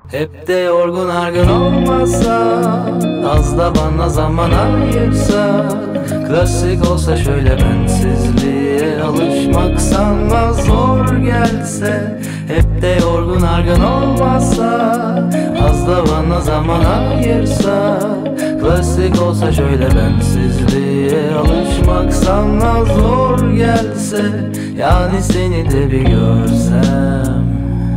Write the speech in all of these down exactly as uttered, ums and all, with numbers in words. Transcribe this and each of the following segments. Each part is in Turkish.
Hep de yorgun argın olmasa, az da bana zaman ayırsa, klasik olsa şöyle bensizliğe alışmak sana zor gelse. Hep de yorgun argın olmasa, az da bana zaman ayırsa, klasik olsa şöyle bensizliğe alışmak sana zor gelse. Yani seni de bir görsem.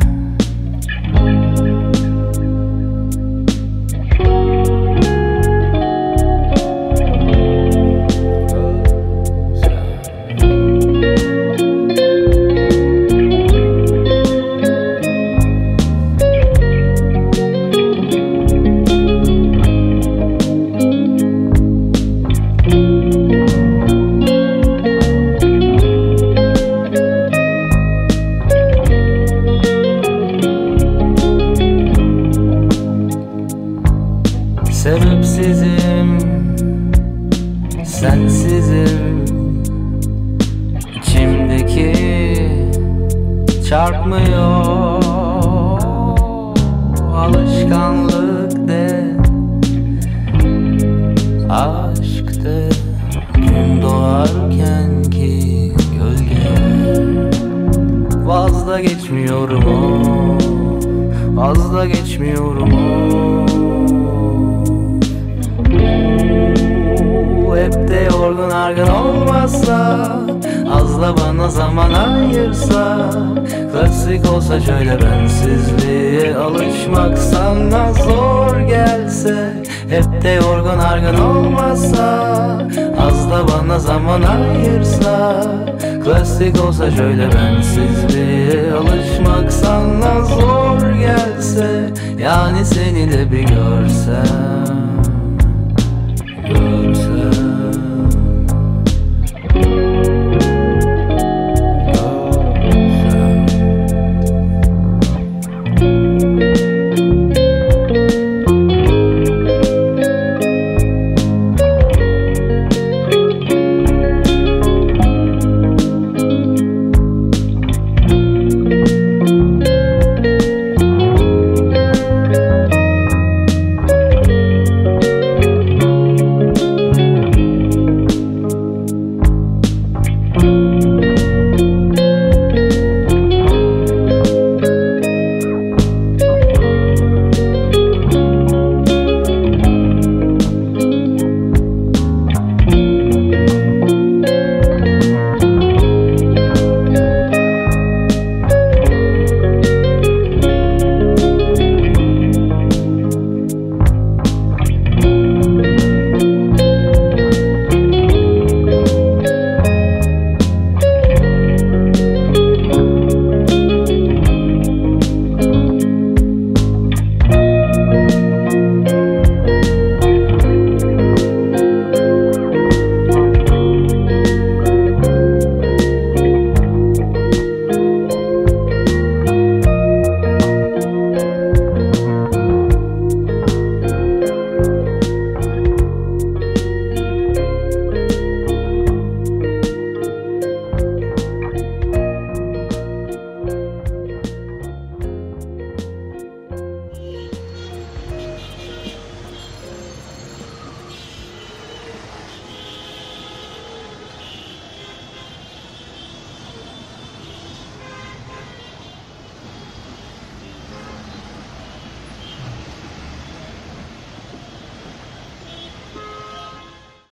Sebepsizim, sensizim, içimdeki çarpmıyor. Alışkanlık de, aşk de, gün doğarken ki gölge. Vazda geçmiyorum o, vazda geçmiyorum o. Hep de yorgun argın olmazsa, az da bana zaman ayırsa, klasik olsa şöyle bensizliğe alışmak sana zor gelse. Hep de yorgun argın olmazsa, az da bana zaman ayırsa, klasik olsa şöyle bensizliğe alışmak sana zor gelse. Yani seni de bir görsem.